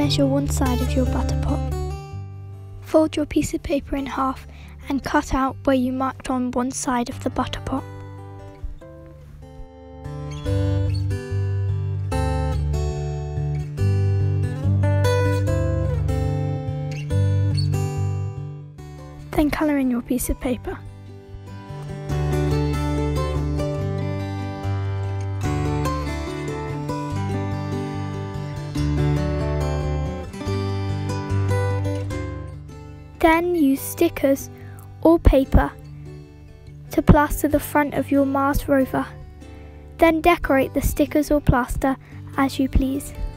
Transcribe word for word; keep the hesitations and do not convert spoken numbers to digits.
measure one side of your butter pot. Fold your piece of paper in half and cut out where you marked on one side of the butter pot. Then colour in your piece of paper. Then use stickers or paper to plaster the front of your Mars rover. Then decorate the stickers or plaster as you please.